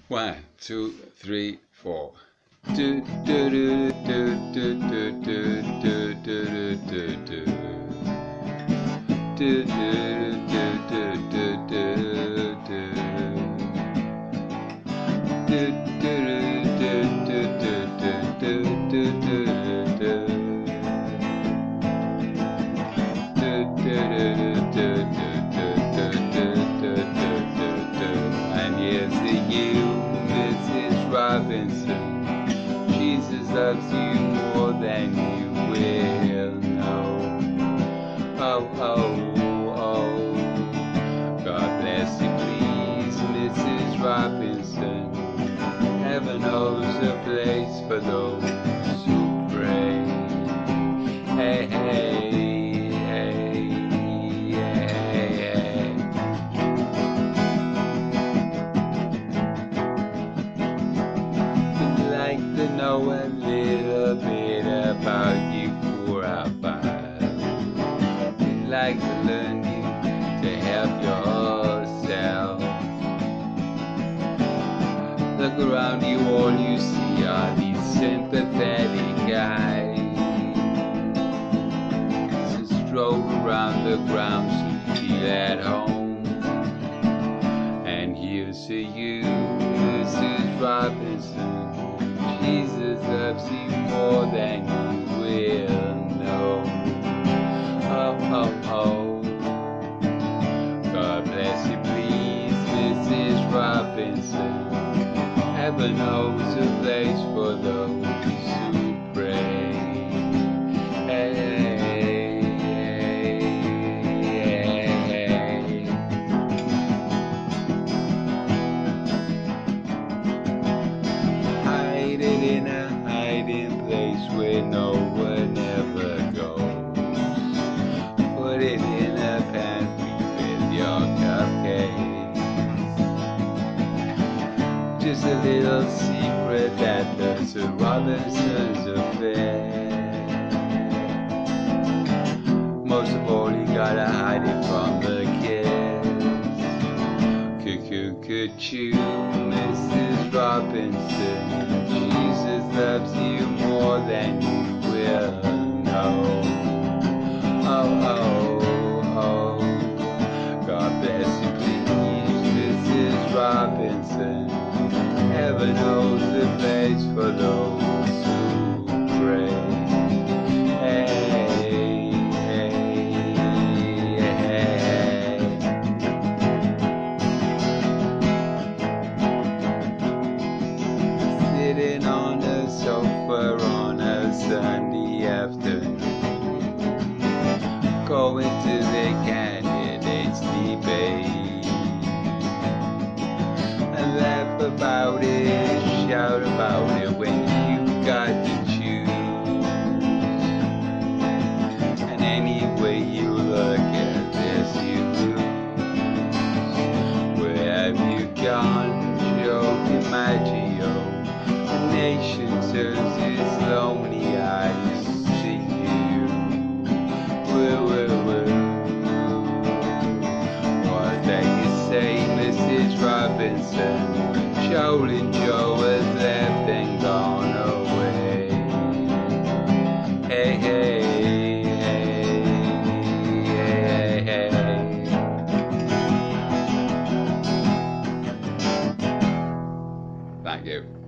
1, 2, 3, 4. Do do do do do do do do do do do. Do do do do do do do. Do do do do do do do do do. And here's to you, Mrs. Robinson. Jesus loves you more than you will know. Oh, oh, oh. God bless you, please, Mrs. Robinson. Heaven knows a place for those who pray. Hey, hey. To know a little bit about you for our file. We'd like to learn you to help yourself. Look around you, all you see are these sympathetic eyes. So stroll around the grounds to feel at home. And here's to you, Mrs. Robinson. Jesus loves you more than you will know. Oh, oh, oh. God bless you, please, Mrs. Robinson. Heaven knows a place for those who pray. Hey, hey, hey, hey. Hide it in a hiding place where no one ever goes. Put it in a pantry with your cupcakes. Just a little secret that the Robinsons affair. Most of all, you gotta hide it from the kids. Cuckoo, Mrs. Robinson. Jesus loves you more than you will know. Oh, oh, oh. God bless you, please, Mrs. Robinson. Heaven knows the place for those who pray. Hey, hey, hey. Sitting on a sofa on a Sunday afternoon, going to the candidates' debate, and laugh about it, shout about it when you got to choose. And any way you look at this, you lose. Where have you gone, Joe DiMaggio? The nation turns its lonely eyes to you. What that you say, Mrs. Robinson? Joel and Joe has left and gone away. Hey, hey, hey, hey, hey. Thank you.